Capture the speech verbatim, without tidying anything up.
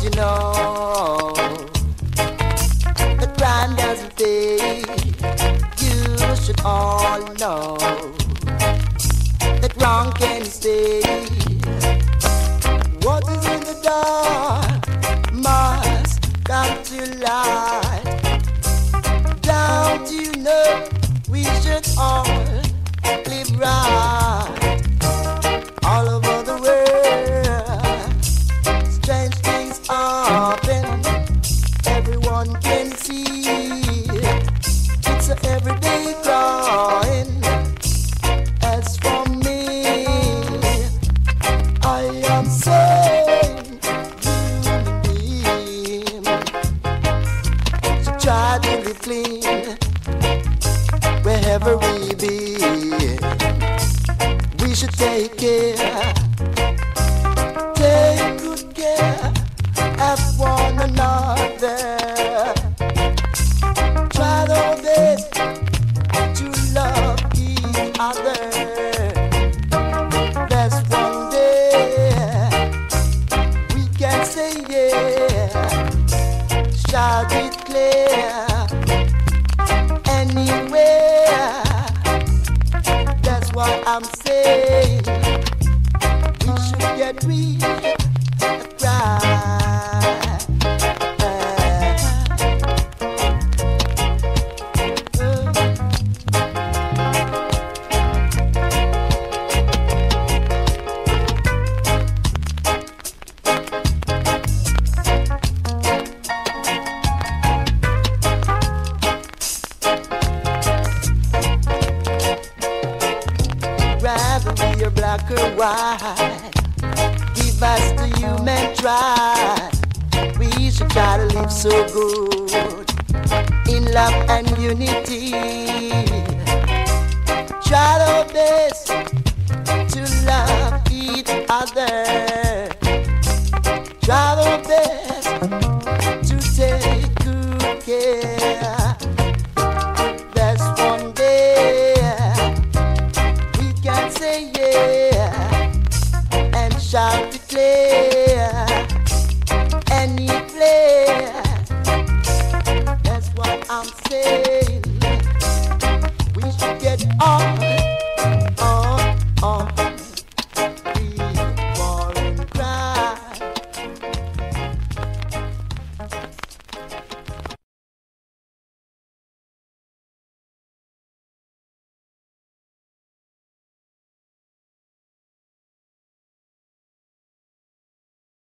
you know that crime doesn't pay. You should all know that wrong can stay. What is in the dark must come to light. Don't you know we should all live right? All over the world, strange things happen. Everyone can see it's an everyday crime. As for me, I am saying you so try to be clean wherever we be. We should take care, take good care of one another. Try our best to love each other. That's one day we can say yeah, shout it clear anywhere. That's why I'm saying we should get real right. Rather we are black or white, give us the human try. We should try to live so good in love and unity. Try our best